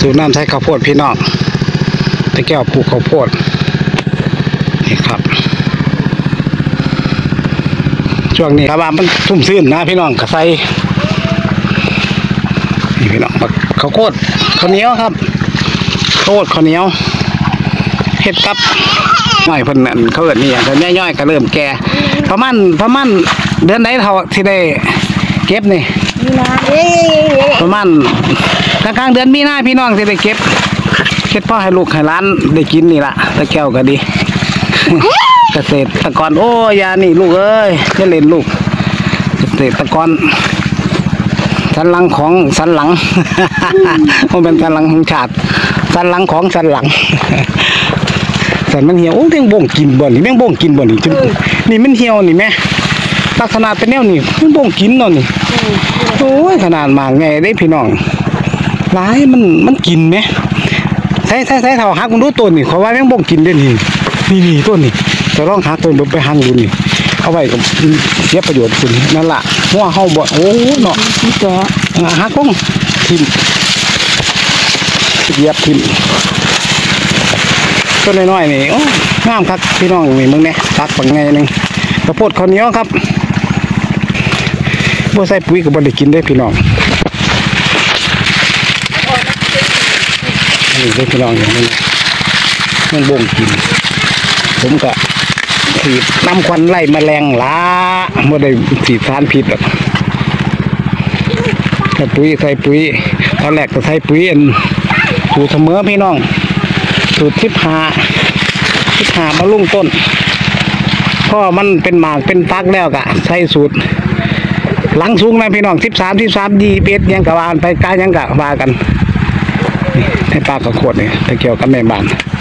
สูบน้ำใช้ข้าวโพดพี่น้องตะแก้วปลูกข้าวโพดนี่ครับช่วงนี้ครับว่ามันทุ่มซื่นนะพี่น้องกระใสนี่พี่น้องข้าวโพดข้าวเหนียวครับข้าวโพดข้าวเหนียวเฮ็ดกับหน่อยเพิ่นนั่นเขาเอิ้นนี่อย่างแต่ย่อยๆก็เริ่มแก่ประมาณเดือนไหนเท่าที่ได้เก็บนี่ประมาณกลางๆเดือนมีนาพี่น้องที่ได้เก็บเฮ็ดพ่อให้ลูกให้หลานได้กินนี่ล่ะตะแก้วก็ดี เกษตรกรโอ้ยานี่ลูกเอ้ยจะเล่นลูกเกษตรกรสันหลังของสันหลัง มันเป็นสันหลังของชาติสันหลังของสันหลัง สันมันเหี่ยวโอ้ยแมงบ่งกินบ่นี่แมงบ่งกินบ่นี่นี่มันเหี่ยวนี่แม่ลักษณะเป็นแนวนี่แมงบ่งกินเนาะนี่โอ้ยขนาดมากไงได้พี่น้องหลายมันกินไหมใส่เท่าหักมันรู้ต้นนี่เขาว่าแมงบ่งกินได้นี่ต้นนี่จะลองหักต้นไปหั่นดูนี่เอาไว้กับเสียประโยชน์คุณนั่นล่ะหัวเฮาบ่โอ้เนาะนี่ก็หักลงทิ่มเหยียบทิ่มต้นน้อยๆนี่โอ้งามครับพี่น้องนี่มึงเนี่ยตักปังไงนึงข้าวโพดข้าวเหนียวครับบ่ใส่ปุ๋ยก็บ่ได้กินได้พี่น้องนี่ได้พี่น้องอย่างนี้มันบ่งกินผมก็ฉีดน้ำควันไล่แมลงละไม่ได้ฉีดสารพิษหรอกใส่ปุ๋ยตอนแรกก็ใส่ปุ๋ยสูตรเสมอพี่น้องสูตร15มาลุ่งต้นพอมันเป็นหมากเป็นฟักแล้วก็ใส่สูตรหลังสูงนะพี่น้อง13 21ยังกะวานไปกายยังกะว่ากันให้ปลากระโคดนี่ตะเกียวกับแม่บ้าน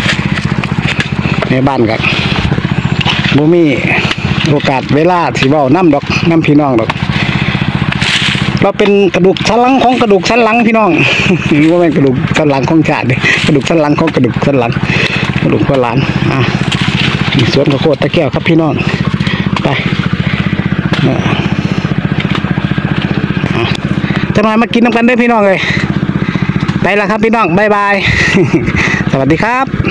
กับบ่มีโอกาสเวลาสิเว้าน้ำดอกน้ำพี่น้องดอกเราเป็นกระดูกสันหลังของกระดูกสันหลังพี่น้องว่าเป็นกระดูกสันหลังของชาติกระดูกสันหลังของกระดูกสันหลังกระดูกสันหลังสวนข้าวโพดตะแก้วครับพี่น้องไปจะมากินน้ำกันได้พี่น้องเลยไปแล้วครับพี่น้องบ๊ายบาย สวัสดีครับ